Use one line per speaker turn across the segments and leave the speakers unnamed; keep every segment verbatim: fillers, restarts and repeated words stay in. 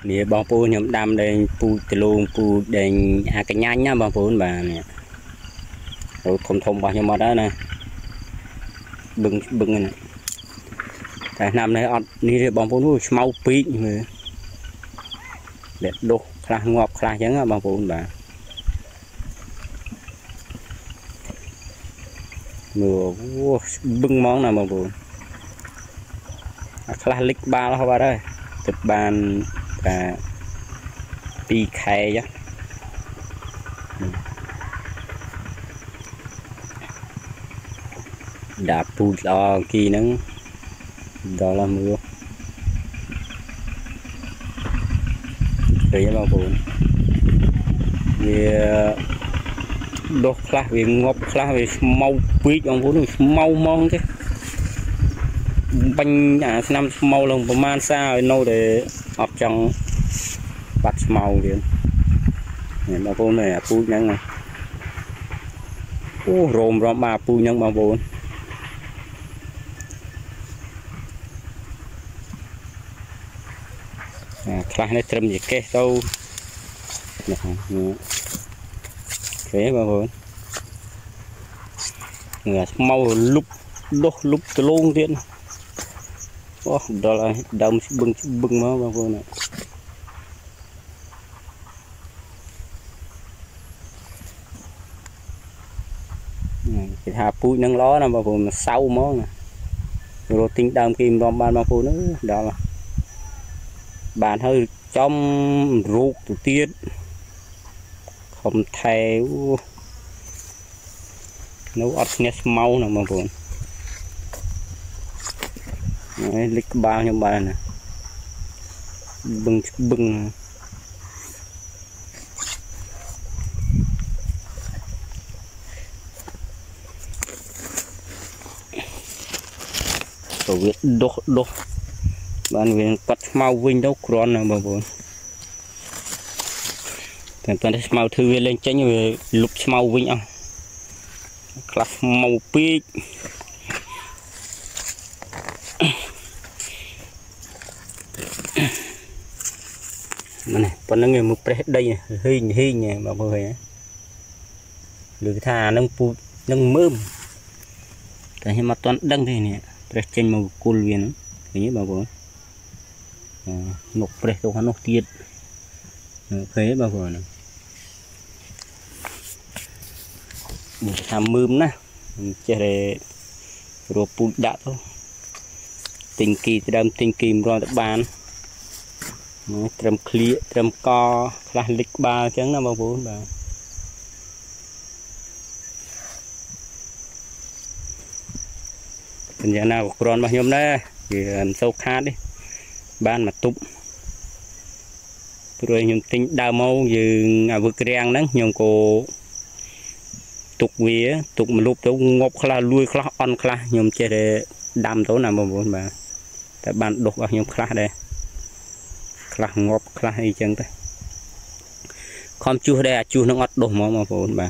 nè bong pu nhóm đam đây pu từ luôn pu đèn à cái nhanh nhá bong pu bà nè rồi thông thông bao nhiêu mà đó nè bưng bưng này cái năm này ọt đi bong pu nó mau pí mà để đô khá ngọt khá trắng á bong pu bà mưa bưng món nào bong pu khá lịch ba đó ba đây thịt bàn và pi khay chứ đạp pu lo kỳ nắng đó là mưa đấy bao buồn vì đốt khá vì ngọc khá vì mau quý ông vốn mau mong chứ bánh à năm màu lồngประมาณ xa rồi nâu để học trong bắt màu liền này bao vốn này pu nhang này ô rôm rôm ba pu nhang bao vốn khá này trầm gì kê đâu thế bao vốn người mau lúc lúc lúc từ luôn điện oh, đó là đầm bưng bưng nó bao vô này cái thà pui nâng ló nè bao vô mà sau món nè rồi tính đầm kim đom ban bao vô nữa đó là bàn hơi trong ruột từ tiết không theo nấu ớt nhét mau nè bao vô lịch bao nhiêu bài này bưng bưng tổ việt đốt đốt bạn về bắt mau vinh đâu còn nào mà buồn toàn toàn mau thư về lên tránh về lục mau vinh không class màu pink mà này còn nó người một đây hình hình này mọi người lưỡi thà nâng pu nâng mơm cái mà toàn đăng thế này trên màu côn viên cái như bảo bố nộp pre tôi nộp tiền thế bảo bố này làm mơm nè chơi để rồi pu đã thôi tình kỳ từ đâm tình kìm rồi các bạn trầm clear trầm co là lịch ba chẳng nào bao vốn bà tình trạng nào còn bao nhiêu đấy thì sâu khát đi ban mà tụng rồi nhung tính đào mâu như à vực rèn đó nhung cô tục vía tục một lúc đâu ngọc là lui khá on khá nhung chơi để đam tối nào bao vốn bà tại bạn đục vào nhung khá đây khá ngọt khá hay chẳng thế không chưa đây à chưa nó ngọt đồ mà mà vốn bà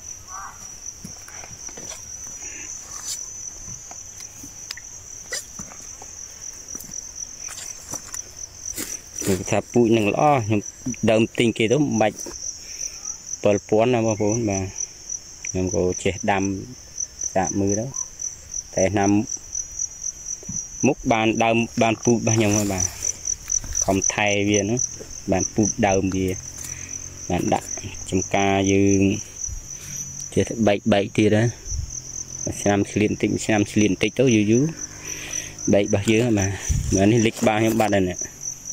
thà bụi nằng lo đầm tinh kia đó bạch bờ pón nào mà vốn bà nhung có che đam dạ mưa đó tại nằm múc bàn đầm bàn bụi bao nhiêu mà bà không thay viên nữa bạn phụ đờm gì bạn đặt trong ca như chưa thấy bảy bảy thì đó xem liên tịnh xem liên tịnh đâu dưới dưới bảy bao nhiêu mà mà nó lịch bao nhiêu bạn này nè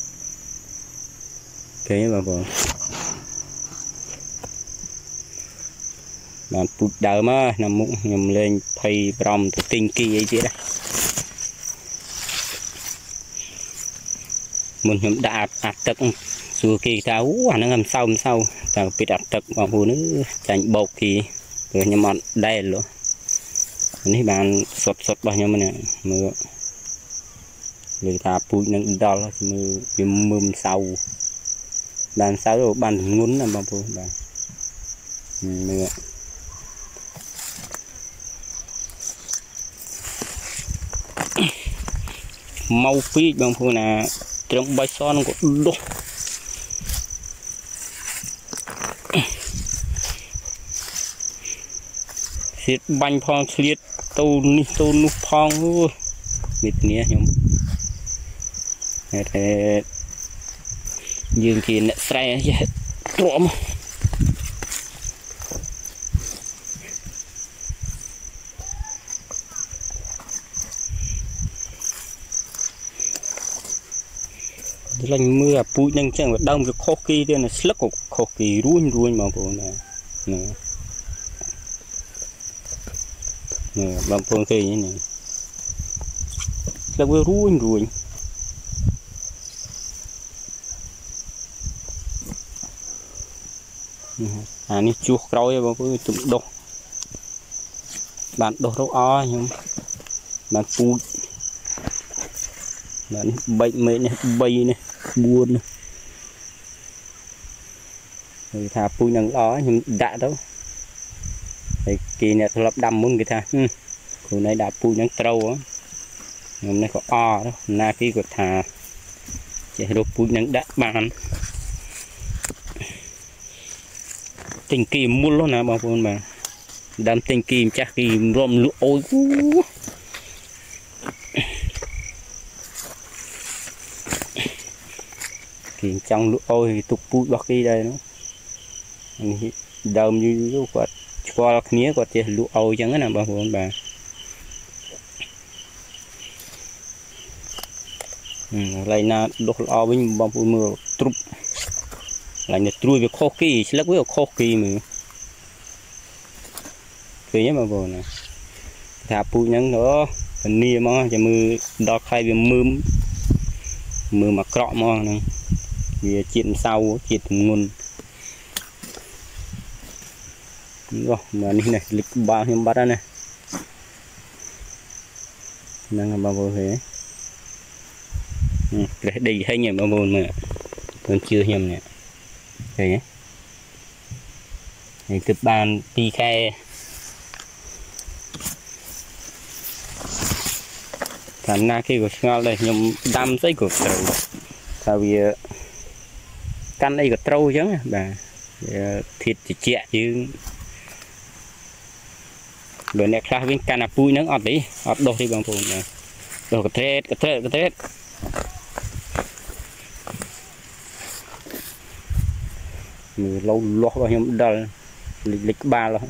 thế mà còn bạn phụ đờm á nằm múc nhầm lên thay brom từ tinh kỳ ấy chứ đấy mình nhầm đã ạt tật xua kỳ tao nó ngầm sau sau tao bị đặt tật vào hồ nữa chành bột thì rồi nhưng mà đây luôn này bạn sọt sọt bao nhiêu mà nè mưa người ta bụi nâng đó là mưa viêm mưa sau bàn sau rồi bàn ngún là bao nhiêu bàn mưa mau phi bằng phương là trong bay son của đốt xịt banh phong xịt tô ní tô nút phong mịt nia nhung thế dương thì nè say chứ trộm lạnh mưa bụi nhanh chẳng đông cái khó kỳ đây là slug của khó kỳ ruin ruin mà bộ này nè nè bằng phong kỳ như này slug với ruin ruin à ní chuột rồi bằng phong tụm đục bạn đục đâu o nhưng bạn bụi bạn bệnh mấy này bay này buồn người ta pui nắng đó nhưng đã đâu thì kỳ này tôi lập đầm muốn người ta ừ. Hồi nay đã pui nắng trâu á hôm nay có o đó na khi của thà chỉ đồ pui nắng đã bàn tình kỳ muôn luôn nè bao nhiêu mà đam tình kỳ chắc kỳ rôm lụa ôi thì trong lũ ôi thì tục bụi bọc đi đây nó đầm như lúc quạt qua khía quạt thì lũ ôi chẳng là bao nhiêu bà lại na đục o với bao nhiêu mưa trục lại nhặt trui về khó kỳ lắc với khó kỳ mà kỳ nhá bao nhiêu này thả bụi nhắn nữa phần nia mà cho mưa đo khai về mưa mưa mà cọ mà này vì chuyện sau chuyện nguồn rồi màនេះ này lịch ba hôm bắt này đang bao nhiêu thế để đi hay nhỉ bao nhiêu mà còn chưa nhầm nè đây nhé thì từ bàn pi khe thành ra khi của ngon đây nhầm đâm giấy của trời tại vì căn đây có trâu chứ bà thịt thì chẹ chứ rồi này khác bên căn là pui nó ọt đi ọt đồ thì bằng phù này đồ cái thết cái thết cái thết người lâu lót bao nhiêu đợt lịch lịch ba rồi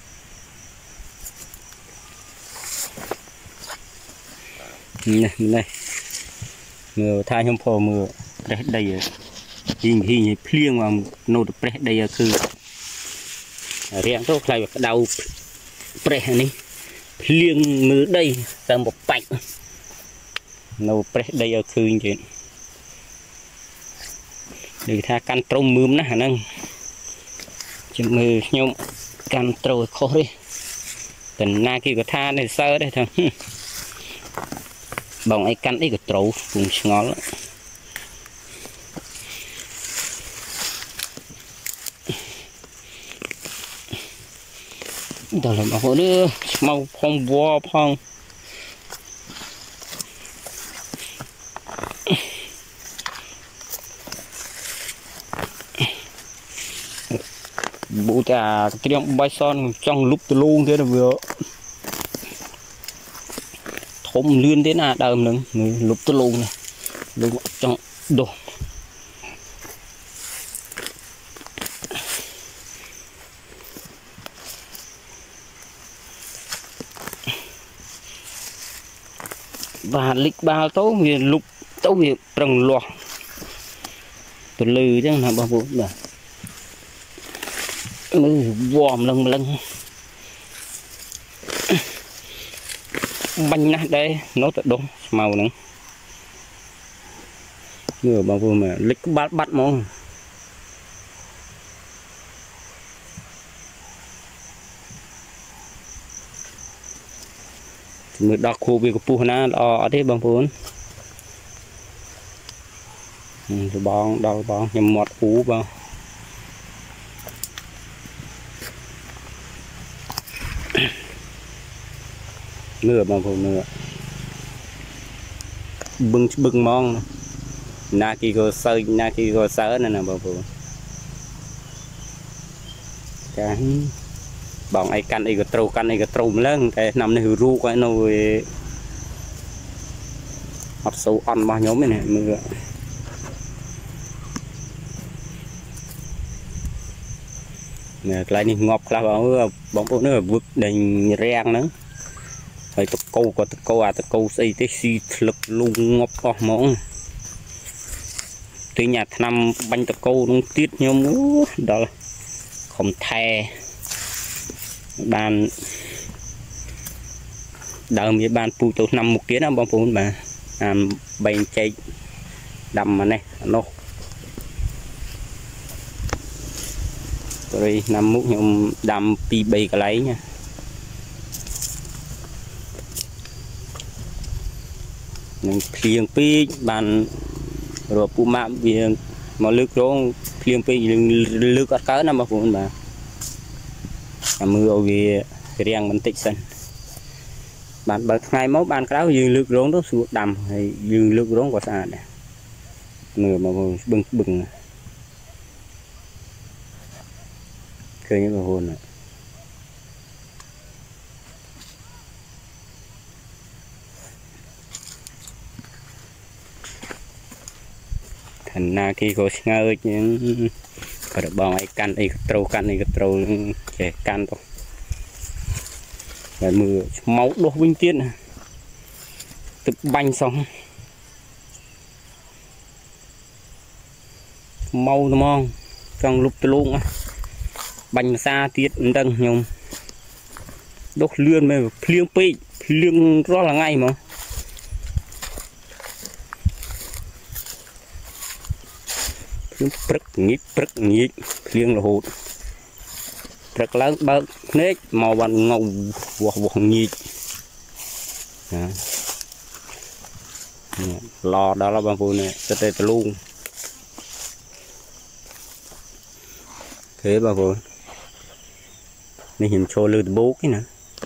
này này người thay trong phò mưa đây đây hình hình phiêng vào nồi pre đâyคือriêng tôi lại đầu pre này phiêng mưa đây tầm một bạch nồi pre đâyคือnhư vậy để tha căn trâu mướm nó hả nâng chừng mưa nhung căn trâu khó đi tình na kia có tha này sơ đây thôi bằng ấy căn ấy có trâu cùng ngó lắm đó là bảo nữa mau phong bò phong bộ trà trong bay son trong lúc từ luôn thế là vừa thôm lươn đến à đờm nè lúc từ luôn này lúc trong đồ và lịch bao tố vì lục tố vì trồng loa từ lư chứ là bao vụ mà mưa vòm lần lần bánh nát đây nó tự đúng màu nữa mưa bao vụ mà lịch bắt bắt mong mưa đọc khu vực của pu na ở thế bằng vốn bong đau bong nhầm mọt ú bao nửa bằng vốn nửa bưng bưng mong na kia go sơi na kia go sớ này là bằng vốn cái bọn ấy căn ấy có trâu căn ấy có trâu lớn cái nằm này ru cái nó về học sâu ăn bao nhóm này mưa nè lại đi ngọc là bảo bóng bộ nữa vượt đành rang nữa phải tập câu có tập câu à tập câu xây cái xì lực luôn ngọc to mỏng tuy nhà năm bánh tập câu nó tiết nhóm đó là không thè bàn đờm với bàn pu tổ năm một tiếng năm bóng bốn mà làm bánh chay đầm mà này nó rồi năm mút nhom đầm pi bay cả lấy nha nên phiền pi bàn rồi pu mạ vì mà nước đó phiền pi nước ở cá năm bóng bốn mà mưa vì riêng mình tích sân bạn bật ngày mốt ban cáo dương nước rốn đó xuống đầm hay dương nước rốn có sao này mưa mà bừng bừng cười như là hồn này thành na khi có ngơi những phải bọn ấy căn ấy trâu căn ấy trâu trẻ căn thôi mưa máu đổ vinh tiên tự banh xong mau đúng không trong lúc luôn á banh xa tiết đằng nhung đốt lươn mà liêng pi liêng rõ là ngay mà prất nhít prất nhít liêng là hụt rất lớn bớt nết màu bằng ngầu hoặc hoặc nhịp lò đó là bằng vụ này cho tê luôn thế bà vụ này hình cho lư bố cái nè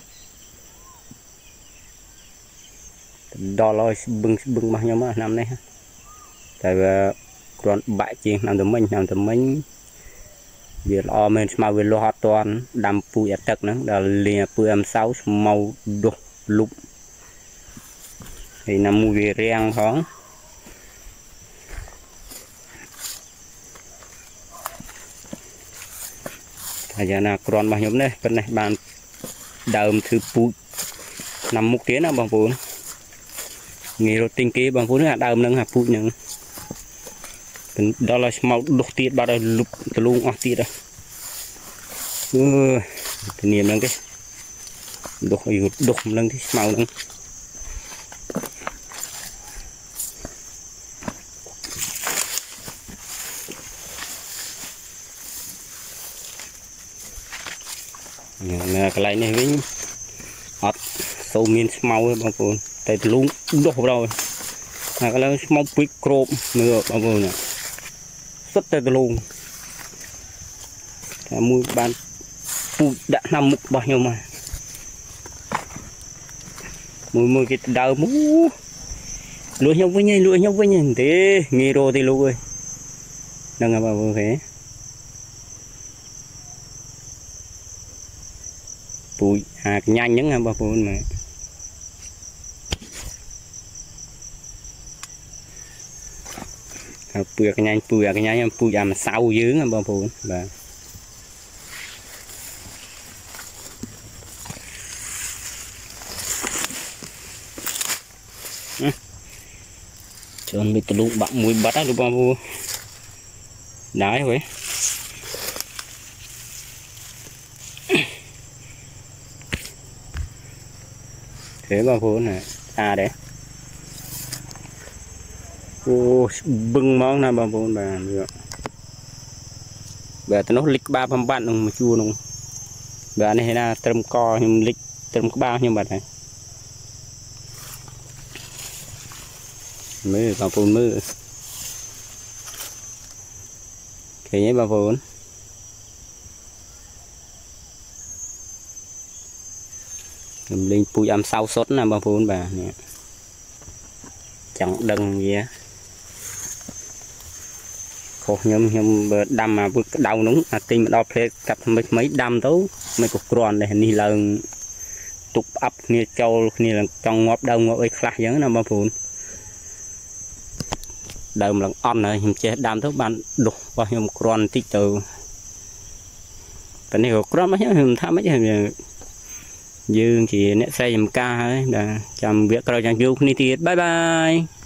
đo lo bưng bưng bao nhiêu mà năm nay tại vì còn bãi chiên làm tầm mình làm tầm mình việc lo mình mà về lo toàn đầm bụi tật nữa là liền bụi em sáu màu đục lục thì nằm mùi riêng thoáng thời gian là còn bao nhiêu này bên này bàn đờm thứ bụi nằm một tiếng là bằng vốn nghề rồi tinh kế bằng vốn là đờm nâng hạt bụi nữa đó là màu đục tiết bao đây lục từ luôn ở tiết đây tự nhiên nâng cái đục đục nâng cái màu nâng cái này này với ọt sâu miên màu bằng vốn tại luôn đục rồi là cái này màu bít chrome nữa bằng vốn này rất là luôn mùi bàn bụi đã nằm mục bao nhiêu mà mùi mùi cái đào mũ lúa nhau với nhau lúa nhau với nhau thế nghề rồi thì lúa ơi đang là bao thế bụi à nhanh những là bao vốn mà bùi cái nhanh bùi cái nhanh bùi làm sau dưới là bao vốn và chọn bị tụt bạn mùi bắt á được bao vốn đái vậy thế bao vốn này à đấy ô bưng món nào bao vốn bà được bà nó lịch ba phần bạn mà chua luôn bà này là trầm co nhưng lịch trầm ba nhưng mà này mới vào vốn mưa cái nhé bao vốn lên bụi âm sau sốt là bao vốn bà nè chẳng đừng gì á khổ nhom nhom đâm mà bước đầu núng à tim đo phê cặp mấy mấy đâm tấu mấy cục tròn này ni là tục ấp như châu như là trong ngóp đông ngóp ấy khác giống nào mà phun đầm là on này hình chế đâm tấu ban đục và nhom tròn tí từ cái này có mấy hình tham mấy hình dương chỉ nét xe dùm ca ấy là chăm việc rồi chẳng du ni tiết bye bye.